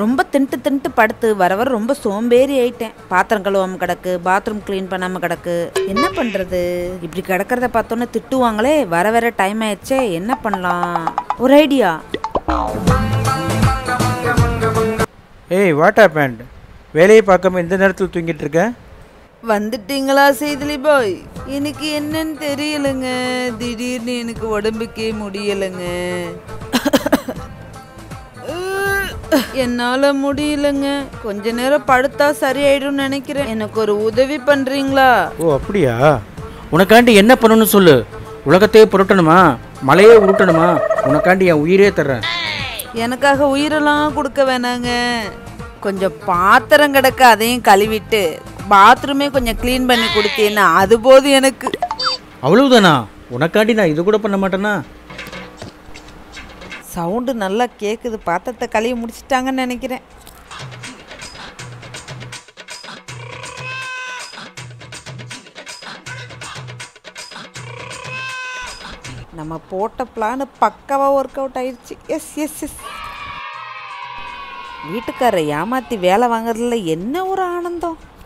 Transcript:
ரொம்ப தின்ட்டு தின்ட்டு படுத்து வர வர ரொம்ப சோம்பேறி ஆயிட்டேன். பாத்திரம் கழுவாம கிடக்கு, பாத்ரூம் க்ளீன் பண்ணாமல் கிடக்கு. என்ன பண்ணுறது? இப்படி கிடக்கிறத பார்த்தோன்னே திட்டுவாங்களே. வர வர டைம் ஆயிடுச்சே, என்ன பண்ணலாம்? ஒரு ஐடியா. ஏய், வாட் ஹேப்பன்ட்? வேலையை பார்க்காம இந்த நேரத்தில் தூங்கிட்டு இருக்க? வந்துட்டீங்களா செய்திலி பாய்? எனக்கு என்னன்னு தெரியலைங்க. திடீர்னு எனக்கு உடம்புக்கே முடியலைங்க. என்னால முடியலங்க. கொஞ்ச நேரம் படுத்தா சரியாயிடும் நினைக்கிறேன். எனக்கு ஒரு உதவி பண்றீங்களா? ஓ அப்படியா? உனக்காண்டி என்ன பண்ணணும்னு சொல்லு. உலகத்தையே புரட்டணுமா, மலையே உருட்டணுமா? உனக்காண்டி என் உயிரே தர்றேன். எனக்காக உயிரெல்லாம் கொடுக்க வேணாங்க. கொஞ்சம் பாத்திரம் கிடக்க அதையும் கழுவிட்டு பாத்ரூமே கொஞ்சம் க்ளீன் பண்ணி கொடுத்தேன்னா அது போதும் எனக்கு. அவ்வளவுதானா? உனக்காண்டி நான் இது கூட பண்ண மாட்டேனா? சவுண்டு நல்லா கேட்குது. பாத்திரத்தை கழுவி முடிச்சிட்டாங்கன்னு நினைக்கிறேன். நம்ம போட்ட பிளான் பக்காவாக ஒர்க் அவுட் ஆயிடுச்சு. Yes yes yes. வீட்டுக்காரரை ஏமாற்றி வேலை வாங்குறதுல என்ன ஒரு ஆனந்தம்.